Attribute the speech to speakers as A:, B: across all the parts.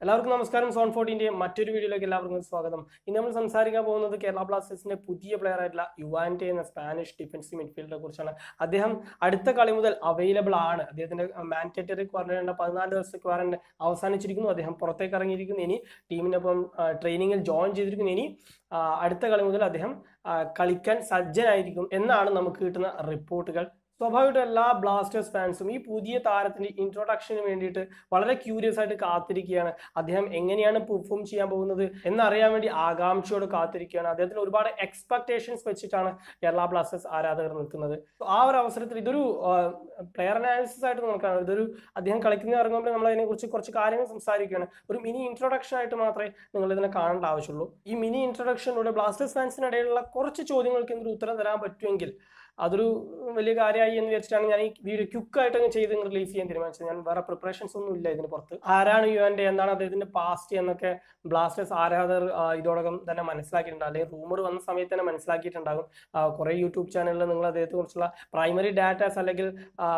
A: എല്ലാവർക്കും നമസ്കാരം. സോൺ 14 മറ്റൊരു വീഡിയോയിലേക്ക് എല്ലാവർക്കും സ്വാഗതം. ഇന്ന് നമ്മൾ സംസാരിക്കാൻ പോകുന്നത് കേരള ബ്ലാസ്റ്റേഴ്സിന്റെ പുതിയ പ്ലെയർ ആയിട്ടുള്ള യുവാൻഡെ എന്ന സ്പാനിഷ് ഡിഫൻസീവ് മിഡ്ഫീൽഡറെ കുറിച്ചാണ്. അദ്ദേഹം അടുത്ത കളി മുതൽ അവൈലബിൾ ആണ്. അദ്ദേഹത്തിന്റെ മാൻഡേറ്ററി ക്വാറന്റൈൻ 14 ദിവസത്തെ ക്വാറന്റൈൻ അവസാനിച്ചിരിക്കുന്നു. അദ്ദേഹം പുറത്തേക്ക് ഇറങ്ങിയിരിക്കുന്നു. ഇനി ടീമിനൊപ്പം ട്രെയിനിങ്ങിൽ ജോയിൻ ചെയ്തിരിക്കുന്നു. ഇനി അടുത്ത കളി മുതൽ അദ്ദേഹം കളിക്കാൻ സജ്ജനായിരിക്കും എന്നാണ് നമുക്ക് കിട്ടുന്ന റിപ്പോർട്ടുകൾ. സ്വാഭാവികമായിട്ടും എല്ലാ ബ്ലാസ്റ്റേഴ്സ് ഫാൻസും ഈ പുതിയ താരത്തിന്റെ ഇൻട്രൊഡക്ഷന് വേണ്ടിയിട്ട് വളരെ ക്യൂരിയസ് ആയിട്ട് കാത്തിരിക്കുകയാണ്. അദ്ദേഹം എങ്ങനെയാണ് പെർഫോം ചെയ്യാൻ പോകുന്നത് എന്നറിയാൻ വേണ്ടി ആകാംക്ഷയോട് കാത്തിരിക്കുകയാണ്. അദ്ദേഹത്തിന് ഒരുപാട് എക്സ്പെക്ടേഷൻസ് വെച്ചിട്ടാണ് കേരള ബ്ലാസ്റ്റേഴ്സ് ആരാധകർ നിൽക്കുന്നത്. ആ ഒരു അവസരത്തിൽ ഇതൊരു പ്ലെയർ അനാലിസിസ് ആയിട്ട് നോക്കുകയാണ്. അദ്ദേഹം കളിക്കുന്ന ഇറങ്ങുമ്പോൾ നമ്മൾ അതിനെക്കുറിച്ച് കുറച്ച് കാര്യങ്ങൾ സംസാരിക്കുകയാണ്. ഒരു മിനി ഇൻട്രൊഡക്ഷൻ ആയിട്ട് മാത്രമേ നിങ്ങൾ ഇതിനെ കാണേണ്ട ആവശ്യമുള്ളൂ. ഈ മിനി ഇൻട്രൊഡക്ഷനിലൂടെ ബ്ലാസ്റ്റേഴ്സ് ഫാൻസിനിടയിലുള്ള കുറച്ച് ചോദ്യങ്ങൾക്ക് എന്തൊരു ഉത്തരം തരാൻ പറ്റുമെങ്കിൽ അതൊരു വലിയ കാര്യമായി എന്ന് വെച്ചിട്ടാണ് ഞാൻ ഈ വീഡിയോ ക്വിക്കായിട്ട് ചെയ്ത് റിലീസ് ചെയ്യാൻ തീരുമാനിച്ചത്. ഞാൻ വേറെ പ്രിപ്പറേഷൻസ് ഒന്നും ഇല്ല ഇതിന് പുറത്ത്. ആരാണ് യുവാൻഡെ, എന്താണ് അദ്ദേഹത്തിന്റെ പാസ്റ്റ് എന്നൊക്കെ ബ്ലാസ്റ്റേഴ്സ് ആരാധകർ ഇതോടകം തന്നെ മനസ്സിലാക്കിയിട്ടുണ്ടാകും, അല്ലെങ്കിൽ റൂമർ വന്ന സമയത്ത് തന്നെ മനസ്സിലാക്കിയിട്ടുണ്ടാകും. കുറെ യൂട്യൂബ് ചാനലിൽ നിങ്ങൾ അദ്ദേഹത്തെ കുറിച്ചുള്ള പ്രൈമറി ഡാറ്റാസ് അല്ലെങ്കിൽ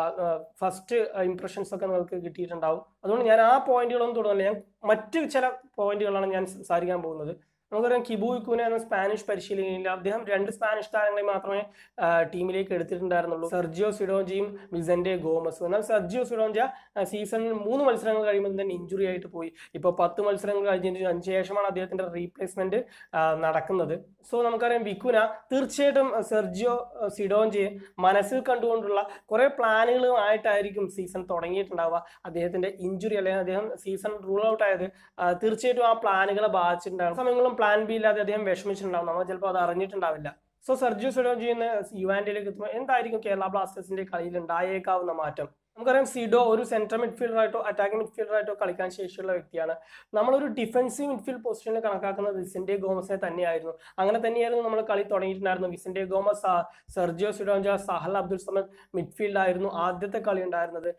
A: ഫസ്റ്റ് ഇംപ്രഷൻസ് ഒക്കെ നിങ്ങൾക്ക് കിട്ടിയിട്ടുണ്ടാവും. അതുകൊണ്ട് ഞാൻ ആ പോയിന്റുകളൊന്നും തുടങ്ങില്ല. ഞാൻ മറ്റ് ചില പോയിന്റുകളാണ് ഞാൻ സംസാരിക്കാൻ പോകുന്നത്. നമുക്കറിയാം, കിബു വിക്കൂന എന്ന സ്പാനിഷ് പരിശീലകനില്ല. അദ്ദേഹം 2 സ്പാനിഷ് താരങ്ങളെ മാത്രമേ ടീമിലേക്ക് എടുത്തിട്ടുണ്ടായിരുന്നുള്ളൂ, സെർജിയോ സിഡോഞ്ചയും വിസന്റെ ഗോമസും. എന്നാൽ സെർജിയോ സിഡോഞ്ച സീസണിൽ 3 മത്സരങ്ങൾ കഴിയുമ്പോൾ തന്നെ ഇഞ്ചുറി ആയിട്ട് പോയി. ഇപ്പോൾ 10 മത്സരങ്ങൾ കഴിഞ്ഞതിന് ശേഷമാണ് അദ്ദേഹത്തിന്റെ റീപ്ലേസ്മെന്റ് നടക്കുന്നത്. സോ നമുക്കറിയാം, വിക്കൂന തീർച്ചയായിട്ടും സെർജിയോ സിഡോഞ്ചയെ മനസ്സിൽ കണ്ടുകൊണ്ടുള്ള കുറെ പ്ലാനുകളുമായിട്ടായിരിക്കും സീസൺ തുടങ്ങിയിട്ടുണ്ടാവുക. അദ്ദേഹത്തിന്റെ ഇഞ്ചുറി അല്ലെങ്കിൽ അദ്ദേഹം സീസൺ റൂൾ ഔട്ട് ആയത് തീർച്ചയായിട്ടും ആ പ്ലാനുകളെ ബാധിച്ചിട്ടുണ്ടാകും. സമയങ്ങളും പ്ലാൻ ബി ഇല്ലാതെ അദ്ദേഹം വിഷമിച്ചിട്ടുണ്ടാവും. നമ്മൾ ചിലപ്പോൾ അത് അറിഞ്ഞിട്ടുണ്ടാവില്ല. സോ സെർജിയോ സിഡോഞ്ചി എന്ന യുവാൻഡയിലേക്ക് എത്തുമ്പോൾ എന്തായിരിക്കും കേരള ബ്ലാസ്റ്റേഴ്സിന്റെ കളിയിൽ ഉണ്ടായേക്കാവുന്ന മാറ്റം? നമുക്കറിയാം, സിഡോ ഒരു സെൻട്രൽ മിഡ്ഫീൽഡറായിട്ടോ അറ്റാക്കിംഗ് മിഡ്ഫീൽഡറായിട്ടോ കളിക്കാൻ ശേഷിയുള്ള വ്യക്തിയാണ്. നമ്മളൊരു ഡിഫൻസീവ് മിഡ്ഫീൽഡ് പൊസിഷനിൽ കണക്കാക്കുന്നത് വിസന്റെ ഗോമസിനെ തന്നെയായിരുന്നു. അങ്ങനെ തന്നെയായിരുന്നു നമ്മൾ കളി തുടങ്ങിയിട്ടുണ്ടായിരുന്നു. Vicente Gomez, Sergio Sidoncha, Sahal Abdul Samad midfield ആയിരുന്നു ആദ്യത്തെ കളി ഉണ്ടായിരുന്നത്.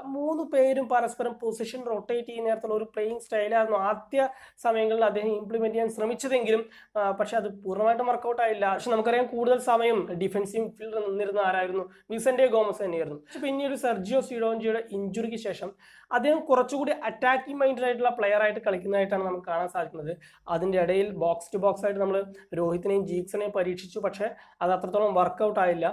A: 3 പേരും പരസ്പരം പൊസിഷൻ റൊട്ടേറ്റ് ചെയ്യുന്ന തരത്തിലുള്ള ഒരു പ്ലേയിങ് സ്റ്റൈലായിരുന്നു ആദ്യ സമയങ്ങളിൽ അദ്ദേഹം ഇംപ്ലിമെന്റ് ചെയ്യാൻ ശ്രമിച്ചതെങ്കിലും പക്ഷെ അത് പൂർണ്ണമായിട്ടും വർക്കൗട്ട് ആയില്ല. പക്ഷെ നമുക്കറിയാം, കൂടുതൽ സമയം ഡിഫൻസീവ് മിഡ്ഫീൽഡർ നിന്നിരുന്ന ആരായിരുന്നു? വിസന്റെ ഗോമസ് തന്നെയായിരുന്നു. പിന്നീട് സെർജിയോ സിഡോഞ്ചിയുടെ ഇഞ്ചുറിക്ക് ശേഷം അദ്ദേഹം കുറച്ചുകൂടി അറ്റാക്കിംഗ് മൈൻഡഡ് ആയിട്ടുള്ള പ്ലെയർ ആയിട്ട് കളിക്കുന്നതായിട്ടാണ് നമുക്ക് കാണാൻ സാധിക്കുന്നത്. അതിൻ്റെ ഇടയിൽ ബോക്സ് ടു ബോക്സ് ആയിട്ട് നമ്മൾ രോഹിത്തിനെയും ജീക്സിനെയും പരീക്ഷിച്ചു, പക്ഷെ അത് അത്രത്തോളം വർക്കൗട്ട് ആയില്ല.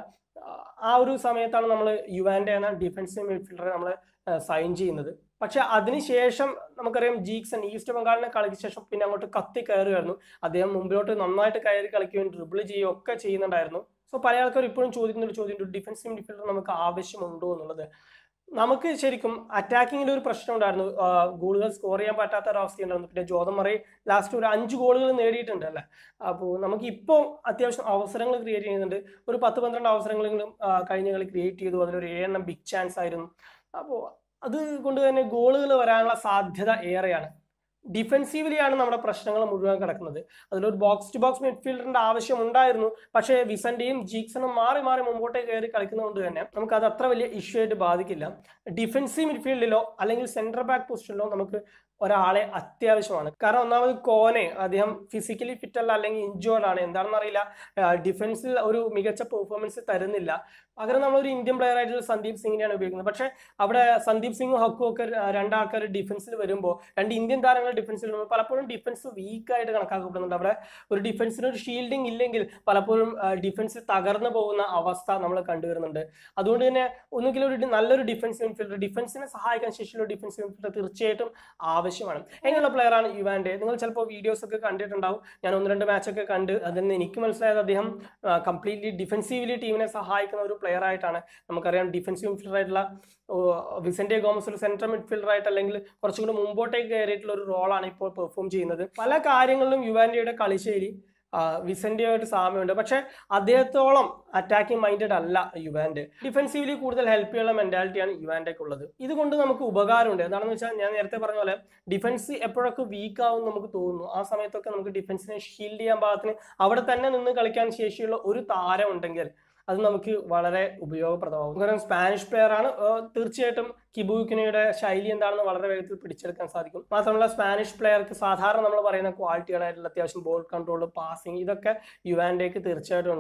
A: ആ ഒരു സമയത്താണ് നമ്മൾ യുവാൻഡെ എന്ന ഡിഫൻസീവ് മിഡ്ഫീൽഡറെ നമ്മൾ സൈൻ ചെയ്യുന്നത്. പക്ഷെ അതിനുശേഷം നമുക്കറിയാം, ജീക്സൺ ഈസ്റ്റ് ബംഗാളിനെ കളിച്ച ശേഷം പിന്നെ അങ്ങോട്ട് കത്തി കയറുകയായിരുന്നു. അദ്ദേഹം മുമ്പിലോട്ട് നന്നായിട്ട് കയറി കളിക്കുകയും ഡ്രിബിൾ ചെയ്യുകയും ഒക്കെ ചെയ്യുന്നുണ്ടായിരുന്നു. സോ പല ആൾക്കാർ ഇപ്പോഴും ചോദിക്കുന്ന ഒരു ചോദ്യം, ഡിഫൻസീവ് മിഡ്ഫീൽഡർ നമുക്ക് ആവശ്യമുണ്ടോ എന്നുള്ളത്. നമുക്ക് ശരിക്കും അറ്റാക്കിങ്ങിൽ ഒരു പ്രശ്നം ഉണ്ടായിരുന്നു. ഗോളുകൾ സ്കോർ ചെയ്യാൻ പറ്റാത്ത ഒരവസ്ഥ ഉണ്ടായിരുന്നു. പിന്നെ ജോതം മറി ലാസ്റ്റ് ഒരു 5 ഗോളുകൾ നേടിയിട്ടുണ്ട് അല്ലേ. അപ്പോൾ നമുക്ക് ഇപ്പോൾ അത്യാവശ്യം അവസരങ്ങൾ ക്രിയേറ്റ് ചെയ്യുന്നുണ്ട്. ഒരു 10-12 അവസരങ്ങളെങ്കിലും കഴിഞ്ഞ കളി ക്രിയേറ്റ് ചെയ്തു. അതിലൊരു 7 ബിഗ് ചാൻസ് ആയിരുന്നു. അപ്പോൾ അതുകൊണ്ട് തന്നെ ഗോളുകൾ വരാനുള്ള സാധ്യത ഏറെയാണ്. ഡിഫെൻസീവ്ലിയാണ് നമ്മുടെ പ്രശ്നങ്ങൾ മുഴുവൻ കിടക്കുന്നത്. അതിലൊരു ബോക്സ് ടു ബോക്സ് മിഡ്ഫീൽഡറിന്റെ ആവശ്യം ഉണ്ടായിരുന്നു. പക്ഷേ വിസന്റെയും ജീക്സണും മാറി മാറി മുമ്പോട്ടേക്ക് കയറി കളിക്കുന്നതുകൊണ്ട് തന്നെ നമുക്ക് അത് അത്ര വലിയ ഇഷ്യൂ ആയിട്ട് ബാധിക്കില്ല. ഡിഫെൻസീവ് മിഡ്ഫീൽഡിലോ അല്ലെങ്കിൽ സെന്റർ ബാക്ക് പൊസിഷനിലോ നമുക്ക് ഒരാളെ അത്യാവശ്യമാണ്. കാരണം ഒന്നാമത് കോനെ, അദ്ദേഹം ഫിസിക്കലി ഫിറ്റ് അല്ല, അല്ലെങ്കിൽ ഇഞ്ചോർഡ് ആണ്, എന്താണെന്ന് അറിയില്ല. ഡിഫൻസിൽ ഒരു മികച്ച പെർഫോമൻസ് തരുന്നില്ല. പകരം നമ്മളൊരു ഇന്ത്യൻ പ്ലെയർ ആയിട്ടുള്ള സന്ദീപ് സിംഗിനെയാണ് ഉപയോഗിക്കുന്നത്. പക്ഷെ അവിടെ സന്ദീപ് സിംഗും ഹക്കും ഒക്കെ 2 ആൾക്കാർ ഡിഫൻസിൽ വരുമ്പോൾ, 2 ഇന്ത്യൻ താരങ്ങൾ ഡിഫൻസിൽ വരുമ്പോൾ പലപ്പോഴും ഡിഫൻസ് വീക്കായിട്ട് കണക്കാക്കപ്പെടുന്നുണ്ട്. അവിടെ ഒരു ഡിഫൻസിന് ഒരു ഷീൽഡിങ് ഇല്ലെങ്കിൽ പലപ്പോഴും ഡിഫൻസ് തകർന്നു പോകുന്ന അവസ്ഥ നമ്മൾ കണ്ടുവരുന്നുണ്ട്. അതുകൊണ്ട് തന്നെ ഒന്നുകിൽ ഒരു നല്ലൊരു ഡിഫൻസീവ് മിഡ്ഫീൽഡർ, ഡിഫൻസിനെ സഹായിക്കാൻ ശേഷിയുള്ള ഡിഫൻസീവ് മിഡ്ഫീൽഡർ തീർച്ചയായിട്ടും ആവശ്യമാണ്. എങ്ങനെയുള്ള പ്ലെയറാണ് യുവാൻഡെ? നിങ്ങൾ ചിലപ്പോൾ വീഡിയോസ് ഒക്കെ കണ്ടിട്ടുണ്ടാവും. ഞാൻ 1-2 മാച്ചൊക്കെ കണ്ട് അതിന് എനിക്ക് മനസ്സിലായത് അദ്ദേഹം കംപ്ലീറ്റ്ലി ഡിഫൻസീവ്ലി ടീമിനെ സഹായിക്കുന്ന ഒരു പ്ലെയർ ആയിട്ടാണ്. നമുക്കറിയാം, ഡിഫൻസീവ് മിഡ്ഫീൽഡർ ആയിട്ടുള്ള വിസന്റെ ഗോമസ് ഒരു സെൻട്രൽ മിഡ്ഫീൽഡർ ആയിട്ട് അല്ലെങ്കിൽ കുറച്ചുകൂടി മുമ്പോട്ടേക്ക് കയറിയിട്ടുള്ള ഒരു റോളാണ് ഇപ്പോൾ പെർഫോം ചെയ്യുന്നത്. പല കാര്യങ്ങളിലും യുവാൻഡെയുടെ കളിശൈലി വിസന്റെയായിട്ട് സാമ്യമുണ്ട്. പക്ഷെ അദ്ദേഹത്തോളം അറ്റാക്കിംഗ് മൈൻഡഡ് അല്ല യുവാൻഡെ. ഡിഫൻസീവ്ലി കൂടുതൽ ഹെൽപ്പ് ചെയ്യാനുള്ള മെന്റാലിറ്റിയാണ് യുവാൻഡെക്ക് ഉള്ളത്. ഇതുകൊണ്ട് നമുക്ക് ഉപകാരമുണ്ട്. എന്താണെന്ന് വെച്ചാൽ, ഞാൻ നേരത്തെ പറഞ്ഞ പോലെ ഡിഫൻസ് എപ്പോഴൊക്കെ വീക്ക് ആവും നമുക്ക് തോന്നുന്നു, ആ സമയത്തൊക്കെ നമുക്ക് ഡിഫൻസിനെ ഷീൽഡ് ചെയ്യാൻ പാകത്തിന് അവിടെ തന്നെ നിന്ന് കളിക്കാൻ ശേഷിയുള്ള ഒരു താരം ഉണ്ടെങ്കിൽ അത് നമുക്ക് വളരെ ഉപയോഗപ്രദമാകും. കാരണം സ്പാനിഷ് പ്ലെയർ ആണ്. തീർച്ചയായിട്ടും കിബു വിക്കുനയുടെ ശൈലി എന്താണെന്ന് വളരെ വേഗത്തിൽ പിടിച്ചെടുക്കാൻ സാധിക്കും. മാത്രമല്ല, സ്പാനിഷ് പ്ലെയർക്ക് സാധാരണ നമ്മൾ പറയുന്ന ക്വാളിറ്റികളായിട്ടുള്ള അത്യാവശ്യം ബോൾ കൺട്രോൾ, പാസിങ്, ഇതൊക്കെ യുവാൻഡെക്ക് തീർച്ചയായിട്ടും ഉണ്ട്.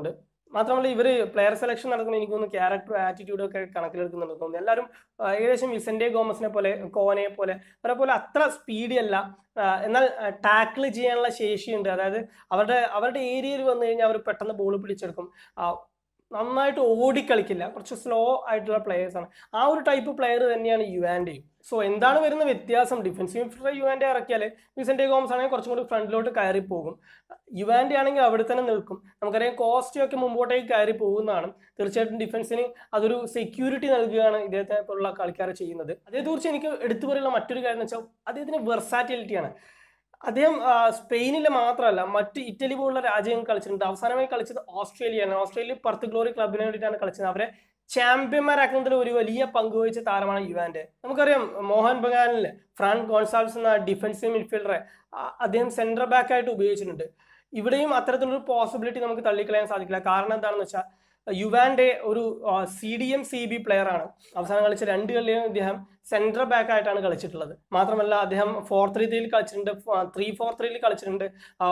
A: മാത്രമല്ല ഇവർ പ്ലെയർ സെലക്ഷൻ നടക്കുമ്പോൾ എനിക്ക് തോന്നുന്നു ക്യാരക്ടർ ആറ്റിറ്റ്യൂഡും ഒക്കെ കണക്കിലെടുക്കുന്നുണ്ട് തോന്നുന്നു. എല്ലാവരും ഏകദേശം വിസന്റെ ഗോമസിനെ പോലെ കോനെ പോലെ അവരെ അത്ര സ്പീഡി അല്ല, എന്നാൽ ടാക്കിൾ ചെയ്യാനുള്ള ശേഷിയുണ്ട്. അതായത് അവരുടെ ഏരിയയിൽ വന്നു കഴിഞ്ഞാൽ അവർ പെട്ടെന്ന് ബോൾ പിടിച്ചെടുക്കും. നന്നായിട്ട് ഓടിക്കളിക്കില്ല, കുറച്ച് സ്ലോ ആയിട്ടുള്ള പ്ലെയേഴ്സാണ്. ആ ഒരു ടൈപ്പ് പ്ലെയർ തന്നെയാണ് യുവാൻഡെയും. സോ എന്താണ് വരുന്ന വ്യത്യാസം? ഡിഫൻസീവ് മിഡ്ഫീൽഡർ യുവാൻഡെ ഇറക്കിയാൽ വിസന്റെ ഗോമസ് ആണെങ്കിൽ കുറച്ചും കൂടി ഫ്രണ്ടിലോട്ട് കയറി പോകും. യുവാൻഡെ ആണെങ്കിൽ അവിടെ തന്നെ നിൽക്കും. നമുക്കറിയാം കോസ്റ്റൊക്കെ മുമ്പോട്ടേക്ക് കയറി പോകുന്നതാണ്. തീർച്ചയായിട്ടും ഡിഫൻസിന് അതൊരു സെക്യൂരിറ്റി നൽകുകയാണ് ഇദ്ദേഹത്തെ പോലുള്ള കളിക്കാർ ചെയ്യുന്നത്. അതേക്കുറിച്ച് എനിക്ക് എടുത്തു പറയുന്ന മറ്റൊരു കാര്യം എന്ന് വെച്ചാൽ അദ്ദേഹത്തിന് വെർസാറ്റിലിറ്റിയാണ്. അദ്ദേഹം സ്പെയിനിലെ മാത്രമല്ല മറ്റ് ഇറ്റലി പോലുള്ള രാജ്യങ്ങൾ കളിച്ചിട്ടുണ്ട്. അവസാനമായി കളിച്ചത് ഓസ്ട്രേലിയയാണ്. ഓസ്ട്രേലിയ പെർത്ത് ഗ്ലോറി ക്ലബിന് വേണ്ടിയിട്ടാണ് കളിച്ചത്. അവരെ ചാമ്പ്യന്മാരാക്കുന്നതിൽ ഒരു വലിയ പങ്ക് വഹിച്ച താരമാണ് യുവാൻഡെ. നമുക്കറിയാം മോഹൻ ബഗാനിൽ ഫ്രാങ്ക് ഗോൺസാൽസ് എന്ന ഡിഫൻസീവ് മിഡ്ഫീൽഡറെ അദ്ദേഹം സെൻട്രൽ ബാക്ക് ആയിട്ട് ഉപയോഗിച്ചിട്ടുണ്ട്. ഇവിടെയും അത്തരത്തിലൊരു പോസിബിലിറ്റി നമുക്ക് തള്ളിക്കളയാൻ സാധിക്കില്ല. കാരണം എന്താണെന്ന് വെച്ചാൽ യുവാൻഡെ ഒരു CDM CB പ്ലെയർ ആണ്. അവസാനം കളിച്ച 2 കളിയും ഇദ്ദേഹം സെൻട്രൽ ബാക്ക് ആയിട്ടാണ് കളിച്ചിട്ടുള്ളത്. മാത്രമല്ല അദ്ദേഹം 4-3-3 കളിച്ചിട്ടുണ്ട്, 3-4-3 കളിച്ചിട്ടുണ്ട്,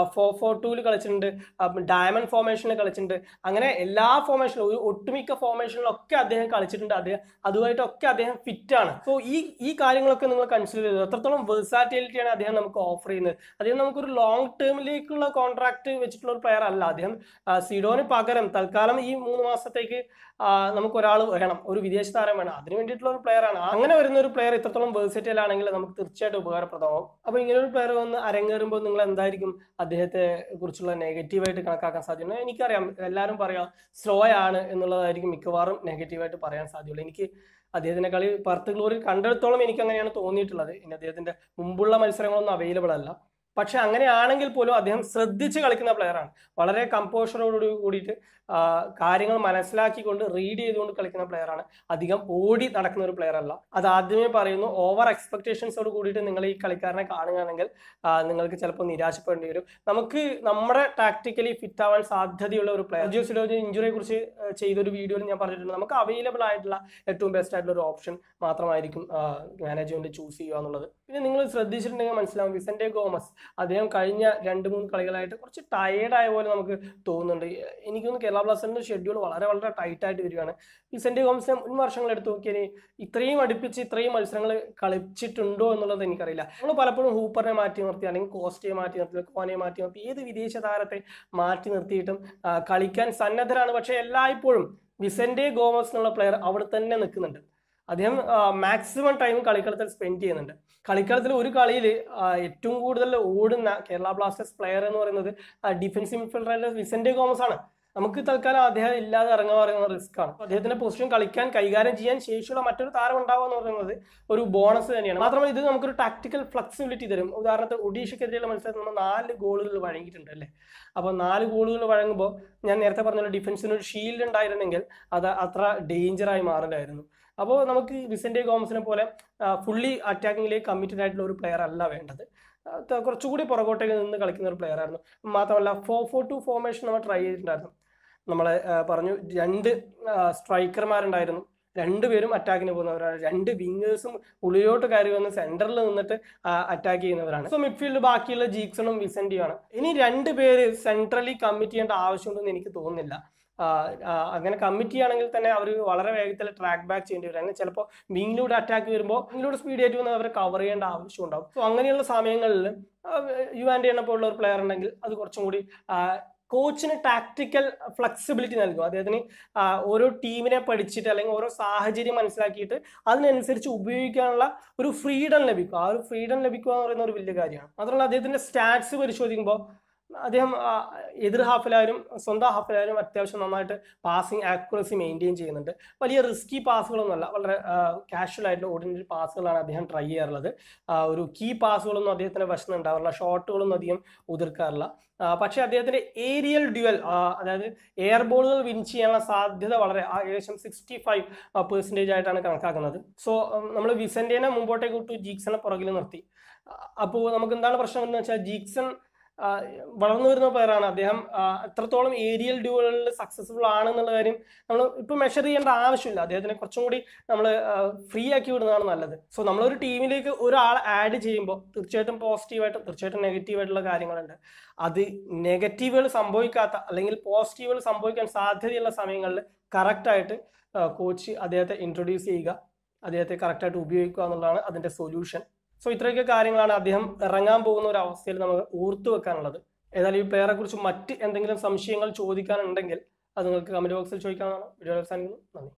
A: 4-4-2 കളിച്ചിട്ടുണ്ട്, ഡയമണ്ട് ഫോർമേഷനിൽ കളിച്ചിട്ടുണ്ട്. അങ്ങനെ എല്ലാ ഫോർമേഷനിലും, ഒരു ഒട്ടുമിക്ക ഫോർമേഷനിലൊക്കെ അദ്ദേഹം കളിച്ചിട്ടുണ്ട്. അതുമായിട്ടൊക്കെ അദ്ദേഹം ഫിറ്റ് ആണ്. സോ ഈ കാര്യങ്ങളൊക്കെ നിങ്ങൾ കൺസിഡർ ചെയ്തു. എത്രത്തോളം വെർസാറ്റിലിറ്റിയാണ് അദ്ദേഹം നമുക്ക് ഓഫർ ചെയ്യുന്നത്. അദ്ദേഹം നമുക്കൊരു ലോങ് ടേമിലേക്കുള്ള കോൺട്രാക്ട് വെച്ചിട്ടുള്ള ഒരു പ്ലെയർ അല്ല. അദ്ദേഹം സിഡോന് പകരം തൽക്കാലം ഈ 3 മാസത്തേക്ക് നമുക്കൊരാൾ വേണം, ഒരു വിദേശ താരം വേണം, അതിന് വേണ്ടിയിട്ടുള്ള ഒരു പ്ലെയർ ആണ്. അങ്ങനെ വരുന്ന ഒരു പ്ലെയർ ഇത്രത്തോളം വേഴ്സറ്റൈൽ ആണെങ്കിൽ നമുക്ക് തീർച്ചയായിട്ടും ഉപകാരപ്രദമാവും. അപ്പൊ ഇങ്ങനെ ഒരു പ്ലെയർ വന്ന് അരങ്ങേറുമ്പോൾ നിങ്ങൾ എന്തായിരിക്കും അദ്ദേഹത്തെ കുറിച്ചുള്ള നെഗറ്റീവായിട്ട് കണക്കാക്കാൻ സാധ്യത? എനിക്കറിയാം എല്ലാവരും പറയാം സ്ലോ ആണ് എന്നുള്ളതായിരിക്കും മിക്കവാറും നെഗറ്റീവായിട്ട് പറയാൻ സാധ്യതയുള്ളൂ. എനിക്ക് അദ്ദേഹത്തിന്റെ കളി പെർത്ത് ഗ്ലോറിയിൽ കണ്ടെടുത്തോളം എനിക്ക് അങ്ങനെയാണ് തോന്നിയിട്ടുള്ളത്. ഇനി അദ്ദേഹത്തിന്റെ മുമ്പുള്ള മത്സരങ്ങളൊന്നും അവൈലബിൾ അല്ല. പക്ഷെ അങ്ങനെയാണെങ്കിൽ പോലും അദ്ദേഹം ശ്രദ്ധിച്ച് കളിക്കുന്ന പ്ലെയറാണ്. വളരെ കമ്പോഷറോട് കൂടിയിട്ട് കാര്യങ്ങൾ മനസ്സിലാക്കിക്കൊണ്ട് റീഡ് ചെയ്തുകൊണ്ട് കളിക്കുന്ന പ്ലെയറാണ്. അധികം ഓടി നടക്കുന്ന ഒരു പ്ലെയർ അല്ല. അത് ആദ്യമേ പറയുന്നു. ഓവർ എക്സ്പെക്ടേഷൻസോട് കൂടിയിട്ട് നിങ്ങൾ ഈ കളിക്കാരനെ കാണുകയാണെങ്കിൽ നിങ്ങൾക്ക് ചിലപ്പോൾ നിരാശപ്പെടേണ്ടി വരും. നമുക്ക് നമ്മുടെ ടാക്ടിക്കലി ഫിറ്റ് ആവാൻ സാധ്യതയുള്ള ഒരു പ്ലെയർ. സെർജിയോ ഇഞ്ചുറിയെ കുറിച്ച് ചെയ്തൊരു വീഡിയോയിൽ ഞാൻ പറഞ്ഞിട്ടുണ്ട്, നമുക്ക് അവൈലബിൾ ആയിട്ടുള്ള ഏറ്റവും ബെസ്റ്റ് ആയിട്ടുള്ള ഒരു ഓപ്ഷൻ മാത്രമായിരിക്കും മാനേജ്മെന്റ് ചൂസ് ചെയ്യുക എന്നുള്ളത്. പിന്നെ നിങ്ങൾ ശ്രദ്ധിച്ചിട്ടുണ്ടെങ്കിൽ മനസ്സിലാവും, വിസന്റെ ഗോമസ് അദ്ദേഹം കഴിഞ്ഞ 2-3 കളികളായിട്ട് കുറച്ച് ടയേർഡായ പോലെ നമുക്ക് തോന്നുന്നുണ്ട്. എനിക്കൊന്ന് കേരള ബ്ലാസ്റ്റേഴ്സിന്റെ ഷെഡ്യൂൾ വളരെ ടൈറ്റ് ആയിട്ട് വരികയാണ്. വിസന്റെ ഗോമസിനെ മുൻ വർഷങ്ങൾ എടുത്തു നോക്കിയാൽ ഇത്രയും അടുപ്പിച്ച് ഇത്രയും മത്സരങ്ങൾ കളിച്ചിട്ടുണ്ടോ എന്നുള്ളത് എനിക്കറിയില്ല. നമ്മൾ പലപ്പോഴും ഹൂപ്പറിനെ മാറ്റി നിർത്തി, അല്ലെങ്കിൽ കോസ്റ്റയെ മാറ്റി നിർത്തി, കോനെ മാറ്റി നിർത്തി, ഏത് വിദേശ താരത്തെ മാറ്റി നിർത്തിയിട്ടും കളിക്കാൻ സന്നദ്ധരാണ്. പക്ഷെ എല്ലായ്പ്പോഴും വിസന്റെ ഗോമസ് എന്നുള്ള പ്ലെയർ അവിടെ തന്നെ നിൽക്കുന്നുണ്ട്. അദ്ദേഹം മാക്സിമം ടൈം കളിക്കളത്തിൽ സ്പെൻഡ് ചെയ്യുന്നുണ്ട്. കളിക്കളത്തിൽ ഒരു കളിയിൽ ഏറ്റവും കൂടുതൽ ഓടുന്ന കേരള ബ്ലാസ്റ്റേഴ്സ് പ്ലെയർ എന്ന് പറയുന്നത് ഡിഫൻസീവ് മിഡ്ഫീൽഡറായ വിസന്റെ ഗോമസ് ആണ്. നമുക്ക് തൽക്കാലം അദ്ദേഹം ഇല്ലാതെ ഇറങ്ങുക പറയുന്ന റിസ്ക് ആണ്. അദ്ദേഹത്തിന്റെ പൊസിഷൻ കളിക്കാൻ കൈകാര്യം ചെയ്യാൻ ശേഷിയുള്ള മറ്റൊരു താരം ഉണ്ടാവുക എന്ന് പറയുന്നത് ഒരു ബോണസ് തന്നെയാണ്. മാത്രമല്ല ഇത് നമുക്കൊരു ടാക്ടിക്കൽ ഫ്ലെക്സിബിലിറ്റി തരും. ഉദാഹരണത്തിന് ഒഡീഷയ്ക്കെതിരെയുള്ള മത്സരത്തിൽ നമ്മൾ 4 ഗോളുകൾ വഴങ്ങിയിട്ടുണ്ട് അല്ലേ. അപ്പോൾ 4 ഗോളുകൾ വഴങ്ങുമ്പോൾ ഞാൻ നേരത്തെ പറഞ്ഞ ഡിഫൻസിന് ഒരു ഷീൽഡ് ഉണ്ടായിരുന്നെങ്കിൽ അത് അത്ര ഡേഞ്ചറായി മാറില്ലായിരുന്നു. അപ്പോൾ നമുക്ക് വിസന്റെ ഗോമസിനെ പോലെ ഫുള്ളി അറ്റാക്കിങ്ങിലേക്ക് കമ്മിറ്റഡ് ആയിട്ടുള്ള ഒരു പ്ലെയർ അല്ല വേണ്ടത്. കുറച്ചുകൂടി പുറകോട്ടേക്ക് നിന്ന് കളിക്കുന്ന ഒരു പ്ലെയർ ആയിരുന്നു. മാത്രമല്ല 4-4-2 ഫോർമേഷൻ നമ്മൾ ട്രൈ ചെയ്തിട്ടുണ്ടായിരുന്നു. നമ്മളെ പറഞ്ഞു 2 സ്ട്രൈക്കർമാരുണ്ടായിരുന്നു, 2 പേരും അറ്റാക്കിന് പോകുന്നവരാണ്. 2 വിങ്ങേഴ്സും ഉള്ളിലോട്ട് കയറി വന്ന് സെന്ററിൽ നിന്നിട്ട് അറ്റാക്ക് ചെയ്യുന്നവരാണ്. സോ മിഡ്ഫീൽഡ് ബാക്കിയുള്ള ജീക്സണും വിസന്റിയുമാണ്. ഇനി 2 പേര് സെൻട്രലി കമ്മിറ്റ് ചെയ്യേണ്ട ആവശ്യമുണ്ടെന്ന് എനിക്ക് തോന്നുന്നില്ല. അങ്ങനെ കമ്മിറ്റ് ചെയ്യുകയാണെങ്കിൽ തന്നെ അവർ വളരെ വേഗത്തിൽ ട്രാക്ക് ബാക്ക് ചെയ്യേണ്ടി വരും. അങ്ങനെ ചിലപ്പോൾ വിങ്ങിലൂടെ അറ്റാക്ക് വരുമ്പോൾ വിങ്ങിലൂടെ സ്പീഡ് ആയിട്ട് വന്ന് അവരെ കവർ ചെയ്യേണ്ട ആവശ്യം ഉണ്ടാവും. സോ അങ്ങനെയുള്ള സമയങ്ങളിൽ യുവാൻഡെ പോലുള്ള ഒരു പ്ലെയർ ഉണ്ടെങ്കിൽ അത് കുറച്ചും കൂടി കോച്ചിന് ടാക്ടിക്കൽ ഫ്ലെക്സിബിലിറ്റി നൽകും. അദ്ദേഹത്തിന് ഓരോ ടീമിനെ പഠിച്ചിട്ട് അല്ലെങ്കിൽ ഓരോ സാഹചര്യം മനസ്സിലാക്കിയിട്ട് അതിനനുസരിച്ച് ഉപയോഗിക്കാനുള്ള ഒരു ഫ്രീഡം ലഭിക്കും. ആ ഒരു ഫ്രീഡം ലഭിക്കുക എന്ന് പറയുന്ന ഒരു വലിയ കാര്യമാണ്. മാത്രമല്ല അദ്ദേഹത്തിന്റെ സ്റ്റാറ്റ്സ് പരിശോധിക്കുമ്പോൾ അദ്ദേഹം എതിർ ഹാഫിലായാലും സ്വന്തം ഹാഫിലായാലും അത്യാവശ്യം നന്നായിട്ട് പാസിങ് ആക്യുറസി മെയിൻറ്റെയിൻ ചെയ്യുന്നുണ്ട്. വലിയ റിസ്കി പാസുകളൊന്നുമല്ല, വളരെ കാഷ്വൽ ആയിട്ടുള്ള ഓർഡിനറി പാസുകളാണ് അദ്ദേഹം ട്രൈ ചെയ്യാറുള്ളത്. ഒരു കീ പാസുകളൊന്നും അദ്ദേഹത്തിന് വശം ഉണ്ടാവാറില്ല, ഷോട്ടുകളൊന്നും അധികം ഉതിർക്കാറില്ല. പക്ഷേ അദ്ദേഹത്തിന്റെ ഏരിയൽ ഡ്യുവൽ, അതായത് എയർ ബോളുകൾ വിൻ ചെയ്യാനുള്ള സാധ്യത വളരെ ഏകദേശം 65% ആയിട്ടാണ് കണക്കാക്കുന്നത്. സോ നമ്മൾ വിസന്റേനെ മുമ്പോട്ടേക്ക് വിട്ടു ജീക്സനെ പുറകിൽ നിർത്തി. അപ്പോൾ നമുക്ക് എന്താണ് പ്രശ്നം എന്ന് വെച്ചാൽ ജീക്സൺ വളർന്നു വരുന്ന പ്ലെയറാണ് അദ്ദേഹം. എത്രത്തോളം ഏരിയൽ ഡ്യൂകളിൽ സക്സസ്ഫുൾ ആണെന്നുള്ള കാര്യം നമ്മൾ ഇപ്പൊ മെഷർ ചെയ്യേണ്ട ആവശ്യമില്ല. അദ്ദേഹത്തിനെ കുറച്ചും കൂടി നമ്മൾ ഫ്രീ ആക്കി വിടുന്നതാണ് നല്ലത്. സോ നമ്മളൊരു ടീമിലേക്ക് ഒരാൾ ആഡ് ചെയ്യുമ്പോൾ തീർച്ചയായിട്ടും പോസിറ്റീവായിട്ടും തീർച്ചയായിട്ടും നെഗറ്റീവായിട്ടുള്ള കാര്യങ്ങളുണ്ട്. അത് നെഗറ്റീവുകൾ സംഭവിക്കാത്ത അല്ലെങ്കിൽ പോസിറ്റീവുകൾ സംഭവിക്കാൻ സാധ്യതയുള്ള സമയങ്ങളിൽ കറക്റ്റായിട്ട് കോച്ച് അദ്ദേഹത്തെ ഇൻട്രൊഡ്യൂസ് ചെയ്യുക, അദ്ദേഹത്തെ കറക്റ്റായിട്ട് ഉപയോഗിക്കുക എന്നുള്ളതാണ് അതിന്റെ സൊല്യൂഷൻ. സോ ഇത്രയൊക്കെ കാര്യങ്ങളാണ് അദ്ദേഹം ഇറങ്ങാൻ പോകുന്ന ഒരു അവസ്ഥയിൽ നമുക്ക് ഓർത്തു വെക്കാനുള്ളത്. ഏതായാലും ഈ പ്ലെയറെ കുറിച്ച് മറ്റ് എന്തെങ്കിലും സംശയങ്ങൾ ചോദിക്കാനുണ്ടെങ്കിൽ അത് നിങ്ങൾക്ക് കമന്റ് ബോക്സിൽ ചോദിക്കാവുന്നതാണ്. വീഡിയോ അവസാനിക്കുന്നു. നന്ദി.